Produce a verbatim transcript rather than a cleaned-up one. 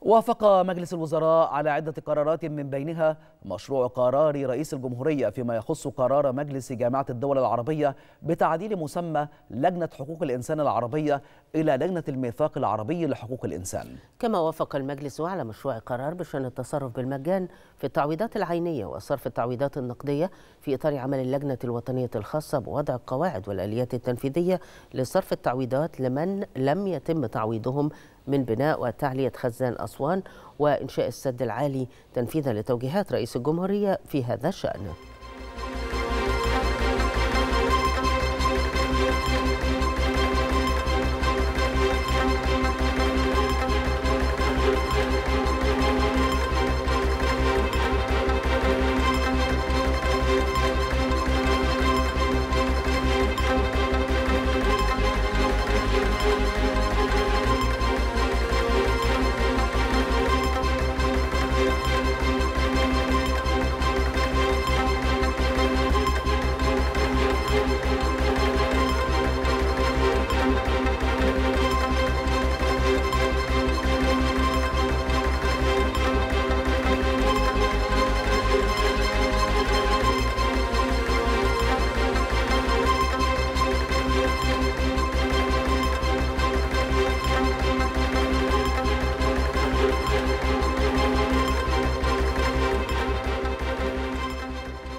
وافق مجلس الوزراء على عدة قرارات من بينها مشروع قرار رئيس الجمهورية فيما يخص قرار مجلس جامعة الدول العربية بتعديل مسمى لجنة حقوق الإنسان العربية إلى لجنة الميثاق العربي لحقوق الإنسان. كما وافق المجلس على مشروع قرار بشأن التصرف بالمجان في التعويضات العينية وصرف التعويضات النقدية في إطار عمل اللجنة الوطنية الخاصة بوضع القواعد والآليات التنفيذية لصرف التعويضات لمن لم يتم تعويضهم من بناء وتعلية خزان أسوان وإنشاء السد العالي تنفيذا لتوجيهات رئيس الجمهورية في هذا الشأن.